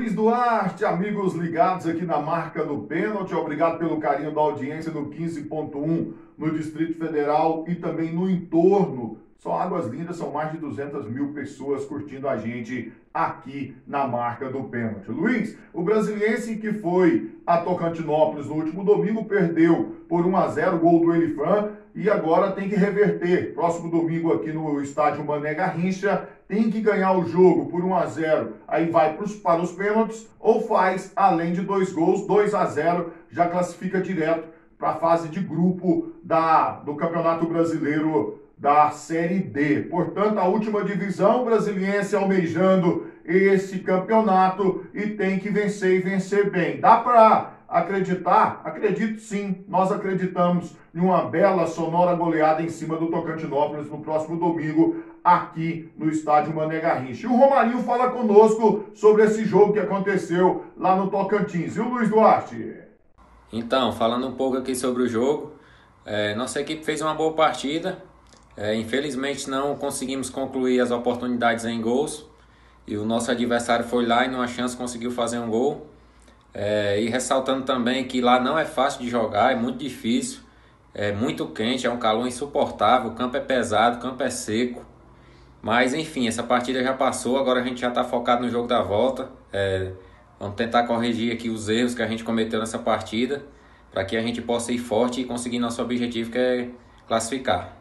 Luiz Duarte, amigos ligados aqui na marca do pênalti, obrigado pelo carinho da audiência no 15.1 no Distrito Federal e também no entorno. São Águas Lindas, são mais de 200 mil pessoas curtindo a gente aqui na marca do pênalti. Luiz, o Brasiliense que foi a Tocantinópolis no último domingo perdeu por 1-0 o gol do Elifran e agora tem que reverter. Próximo domingo aqui no estádio Mané Garrincha, tem que ganhar o jogo por 1-0, aí vai para os pênaltis ou faz, além de 2 gols, 2-0, já classifica direto para a fase de grupo do Campeonato Brasileiro da Série D. Portanto, a última divisão, o Brasiliense almejando esse campeonato e tem que vencer e vencer bem. Dá para acreditar? Acredito sim, nós acreditamos em uma bela, sonora goleada em cima do Tocantinópolis no próximo domingo, aqui no estádio Mané Garrincha. E o Romarinho fala conosco sobre esse jogo que aconteceu lá no Tocantins. E o Luiz Duarte? Então, falando um pouco aqui sobre o jogo, nossa equipe fez uma boa partida. Infelizmente não conseguimos concluir as oportunidades em gols e o nosso adversário foi lá e numa chance conseguiu fazer um gol. E ressaltando também que lá não é fácil de jogar, é muito difícil, é muito quente, é um calor insuportável, o campo é pesado, o campo é seco. Mas enfim, essa partida já passou, agora a gente já está focado no jogo da volta. Vamos tentar corrigir aqui os erros que a gente cometeu nessa partida para que a gente possa ir forte e conseguir nosso objetivo, que é classificar.